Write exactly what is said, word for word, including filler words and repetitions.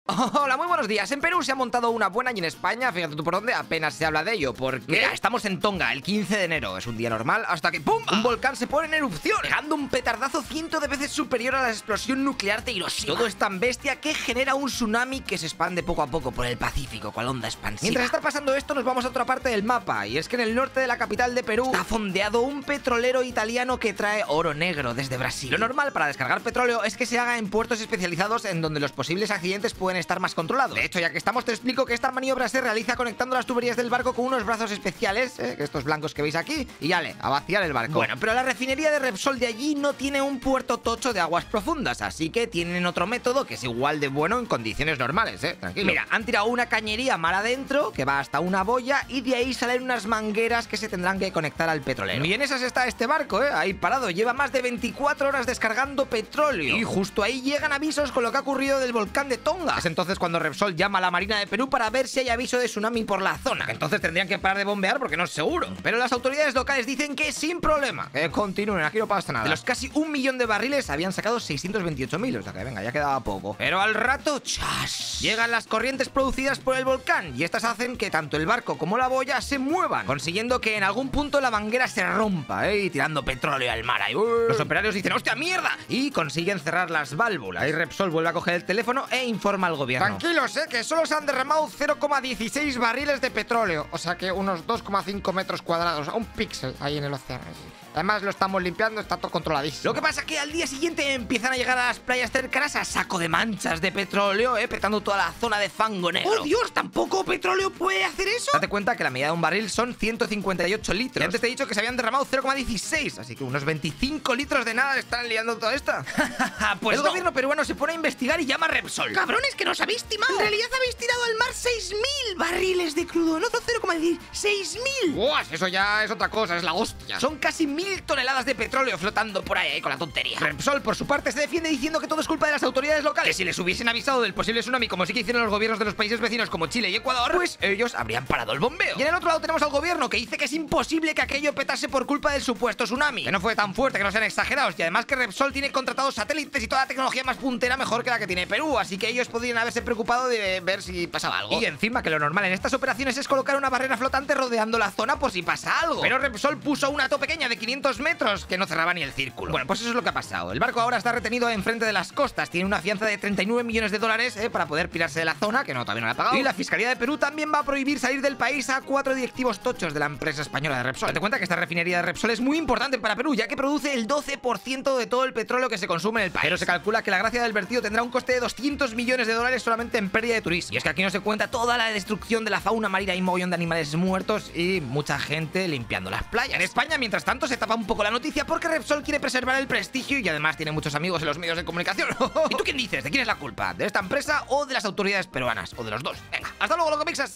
Hola, muy buenos días. En Perú se ha montado una buena y en España, fíjate tú por dónde, apenas se habla de ello. Porque mira, estamos en Tonga, el quince de enero. Es un día normal hasta que ¡pum! Un volcán se pone en erupción, dejando un petardazo cientos de veces superior a la explosión nuclear de Hiroshima. Todo es tan bestia que genera un tsunami que se expande poco a poco por el Pacífico, cual onda expansiva. Mientras está pasando esto, nos vamos a otra parte del mapa. Y es que en el norte de la capital de Perú está fondeado un petrolero italiano que trae oro negro desde Brasil. Lo normal para descargar petróleo es que se haga en puertos especializados en donde los posibles accidentes pueden estar más controlados. De hecho, ya que estamos, te explico que esta maniobra se realiza conectando las tuberías del barco con unos brazos especiales, ¿eh? Estos blancos que veis aquí, y ale, a vaciar el barco. Bueno, pero la refinería de Repsol de allí no tiene un puerto tocho de aguas profundas, así que tienen otro método que es igual de bueno en condiciones normales, ¿eh? Tranquilo. Mira, han tirado una cañería mar adentro que va hasta una boya y de ahí salen unas mangueras que se tendrán que conectar al petrolero. Y en esas está este barco, ¿eh? Ahí parado, lleva más de veinticuatro horas descargando petróleo. Y justo ahí llegan avisos con lo que ha ocurrido del volcán de Tonga. Es entonces cuando Repsol llama a la Marina de Perú para ver si hay aviso de tsunami por la zona. Entonces tendrían que parar de bombear porque no es seguro. Pero las autoridades locales dicen que sin problema, que continúen, aquí no pasa nada. De los casi un millón de barriles habían sacado seiscientos veintiocho mil, o sea que venga, ya quedaba poco. Pero al rato, ¡chas!, llegan las corrientes producidas por el volcán y estas hacen que tanto el barco como la boya se muevan, consiguiendo que en algún punto la manguera se rompa, ¿eh? Y tirando petróleo al mar. Ahí, ¡uh! Los operarios dicen ¡hostia, mierda! Y consiguen cerrar las válvulas. Y Repsol vuelve a coger el teléfono e informa al gobierno. Tranquilos, eh, que solo se han derramado cero coma dieciséis barriles de petróleo, o sea que unos dos coma cinco metros cuadrados, un píxel ahí en el océano. Además lo estamos limpiando, está todo controladísimo. Lo que pasa es que al día siguiente empiezan a llegar a las playas cercanas a saco de manchas de petróleo, eh, petando toda la zona de fango negro. ¡Oh, Dios! ¿Tampoco petróleo puede hacer eso? Date cuenta que la medida de un barril son ciento cincuenta y ocho litros. Y antes te he dicho que se habían derramado cero coma dieciséis, así que unos veinticinco litros de nada están liando toda esta. Pues el no. gobierno peruano se pone a investigar y llama a Repsol. ¡Cabrones, que nos habéis timado! En realidad habéis tirado al mar seis mil barriles de crudo, no cero coma dieciséis mil. ¡Buah! Eso ya es otra cosa, es la hostia. Son casi mil toneladas de petróleo flotando por ahí, ahí con la tontería. Repsol, por su parte, se defiende diciendo que todo es culpa de las autoridades locales. Que si les hubiesen avisado del posible tsunami, como sí que hicieron los gobiernos de los países vecinos como Chile y Ecuador, pues ellos habrían parado el bombeo. Y en el otro lado tenemos al gobierno que dice que es imposible que aquello petase por culpa del supuesto tsunami, que no fue tan fuerte, que no sean exagerados, y además que Repsol tiene contratados satélites y toda la tecnología más puntera mejor que la que tiene Perú, así que ellos podrían haberse preocupado de ver si pasaba algo. Y encima que lo normal en estas operaciones es colocar una barrera flotante rodeando la zona por si pasa algo. Pero Repsol puso una to pequeña de quinientos metros que no cerraba ni el círculo. Bueno, pues eso es lo que ha pasado. El barco ahora está retenido enfrente de las costas, tiene una fianza de treinta y nueve millones de dólares eh, para poder pirarse de la zona, que no, todavía no la ha pagado. Y la Fiscalía de Perú también va a prohibir salir del país a cuatro directivos tochos de la empresa española de Repsol. Date cuenta que esta refinería de Repsol es muy importante para Perú, ya que produce el doce por ciento de todo el petróleo que se consume en el país. Pero se calcula que la gracia del vertido tendrá un coste de doscientos millones de dólares solamente en pérdida de turismo. Y es que aquí no se cuenta toda la destrucción de la fauna marina y mogollón de animales muertos y mucha gente limpiando las playas. En España, mientras tanto, se tapa un poco la noticia porque Repsol quiere preservar el prestigio y además tiene muchos amigos en los medios de comunicación. ¿Y tú quién dices? ¿De quién es la culpa? ¿De esta empresa o de las autoridades peruanas? O de los dos. Venga, hasta luego, loco mixas.